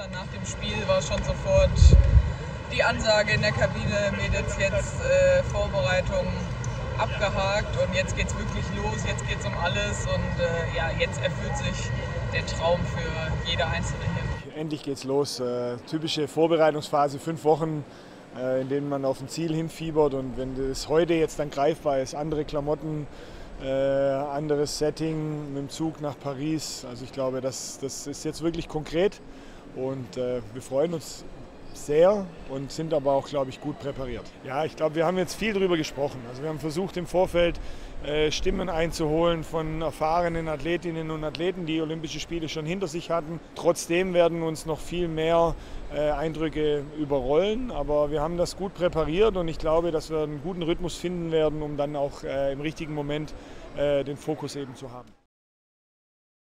Gestern nach dem Spiel war schon sofort die Ansage in der Kabine, Mädels, jetzt Vorbereitung abgehakt und jetzt geht's wirklich los, jetzt geht's um alles und ja, jetzt erfüllt sich der Traum für jede Einzelne hier. Endlich geht's los. Typische Vorbereitungsphase, 5 Wochen, in denen man auf ein Ziel hinfiebert, und wenn das heute jetzt dann greifbar ist, andere Klamotten, anderes Setting mit dem Zug nach Paris. Also ich glaube, das ist jetzt wirklich konkret und wir freuen uns sehr und sind aber auch, glaube ich, gut präpariert. Ja, ich glaube, wir haben jetzt viel darüber gesprochen. Also wir haben versucht im Vorfeld Stimmen einzuholen von erfahrenen Athletinnen und Athleten, die Olympische Spiele schon hinter sich hatten. Trotzdem werden uns noch viel mehr Eindrücke überrollen, aber wir haben das gut präpariert und ich glaube, dass wir einen guten Rhythmus finden werden, um dann auch im richtigen Moment den Fokus eben zu haben.